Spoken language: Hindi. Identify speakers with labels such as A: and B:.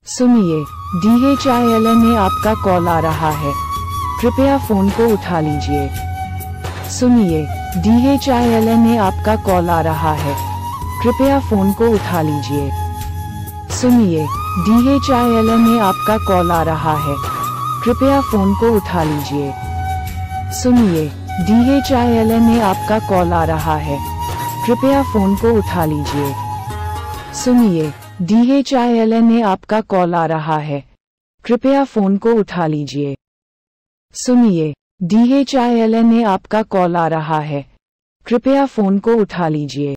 A: सुनिए, DHIL में आपका कॉल आ रहा है। कृपया फोन को उठा लीजिए। सुनिए, DHIL में आपका कॉल आ रहा है। कृपया फोन को उठा लीजिए। सुनिए, DHIL में आपका कॉल आ रहा है। कृपया फोन को उठा लीजिए। सुनिए, DHIL में आपका कॉल आ रहा है। कृपया फोन को उठा लीजिए। सुनिए, DHIL में आपका कॉल आ रहा है। कृपया फोन को उठा लीजिए। सुनिए, DHIL में आपका कॉल आ रहा है। कृपया फोन को उठा लीजिए।